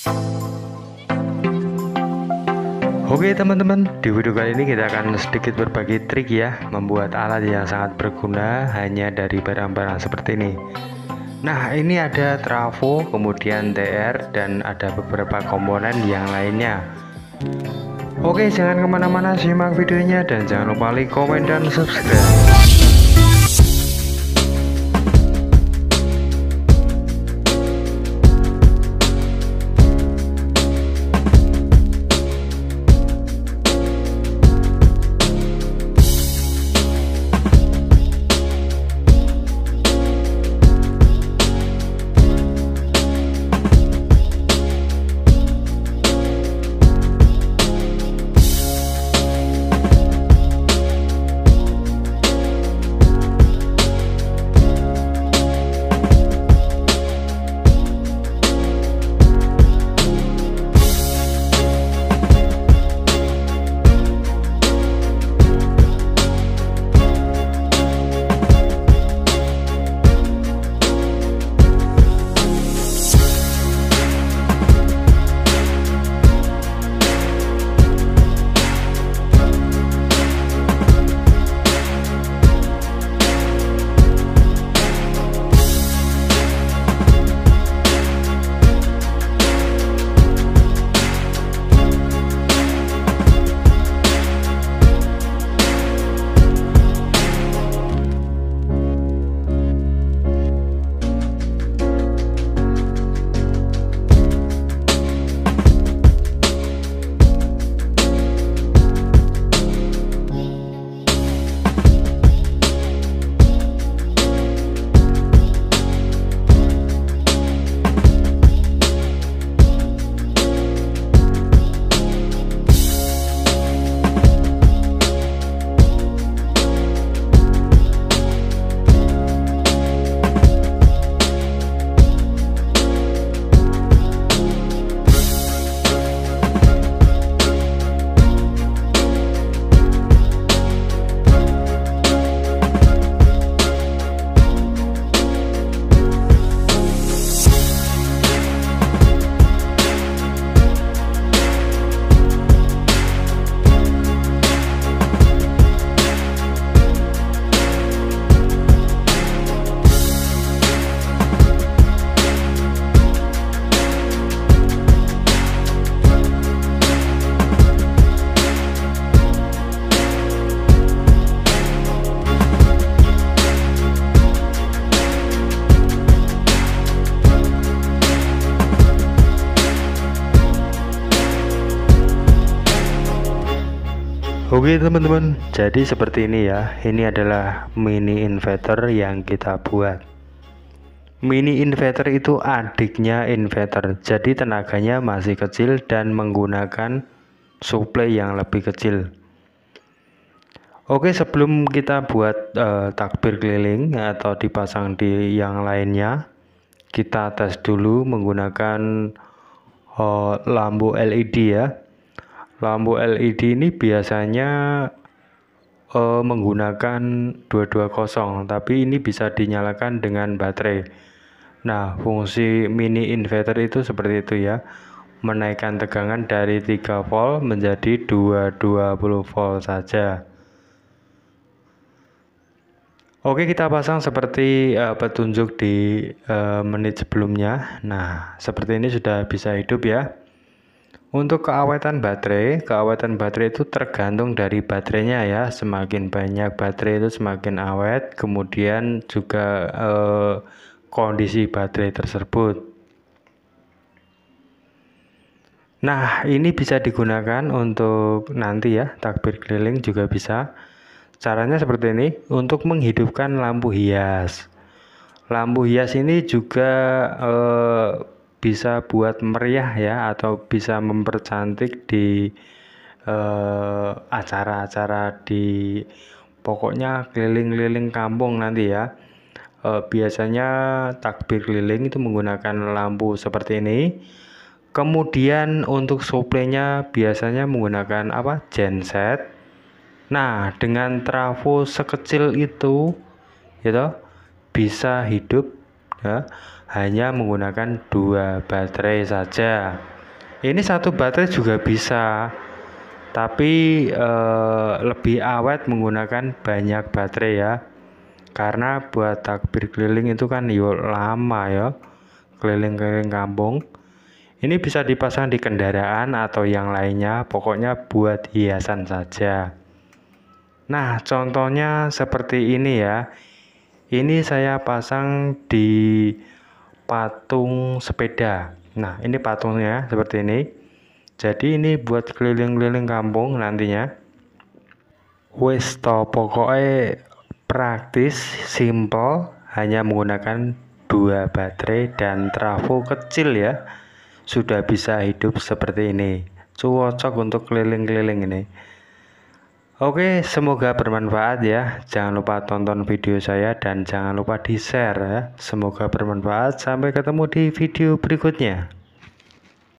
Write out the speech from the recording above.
Oke teman-teman, di video kali ini kita akan sedikit berbagi trik ya, membuat alat yang sangat berguna hanya dari barang-barang seperti ini. Nah, ini ada trafo, kemudian TR, dan ada beberapa komponen yang lainnya. Oke, jangan kemana-mana, simak videonya dan jangan lupa like, komen, dan subscribe. Oke teman-teman, jadi seperti ini ya. Ini adalah mini inverter yang kita buat. Mini inverter itu adiknya inverter, jadi tenaganya masih kecil dan menggunakan suplai yang lebih kecil. Oke, sebelum kita buat takbir keliling atau dipasang di yang lainnya, kita tes dulu menggunakan lampu LED ya. Lampu LED ini biasanya menggunakan 220, tapi ini bisa dinyalakan dengan baterai. Nah, fungsi mini inverter itu seperti itu ya, menaikkan tegangan dari 3 volt menjadi 220 volt saja. Oke, kita pasang seperti petunjuk di menit sebelumnya. Nah, seperti ini sudah bisa hidup ya. Untuk keaweten baterai itu tergantung dari baterainya ya. Semakin banyak baterai itu semakin awet, kemudian juga kondisi baterai tersebut. Nah, ini bisa digunakan untuk nanti ya, takbir keliling juga bisa. Caranya seperti ini, untuk menghidupkan lampu hias. Lampu hias ini juga bisa buat meriah ya, atau bisa mempercantik di acara-acara di pokoknya keliling-keliling kampung nanti ya. Biasanya takbir keliling itu menggunakan lampu seperti ini. Kemudian untuk suplainya biasanya menggunakan genset. Nah, dengan trafo sekecil itu gitu bisa hidup ya, hanya menggunakan 2 baterai saja. Ini satu baterai juga bisa, tapi lebih awet menggunakan banyak baterai ya, karena buat takbir keliling itu kan lama ya, keliling-keliling kampung. Ini bisa dipasang di kendaraan atau yang lainnya, pokoknya buat hiasan saja. Nah, contohnya seperti ini ya. Ini saya pasang di patung sepeda. Nah, ini patungnya seperti ini. Jadi ini buat keliling-keliling kampung nantinya. Wes to, pokoknya praktis, simple, hanya menggunakan 2 baterai dan trafo kecil ya. Sudah bisa hidup seperti ini. Cocok untuk keliling-keliling ini. Oke, semoga bermanfaat ya. Jangan lupa tonton video saya dan jangan lupa di-share ya. Semoga bermanfaat. Sampai ketemu di video berikutnya.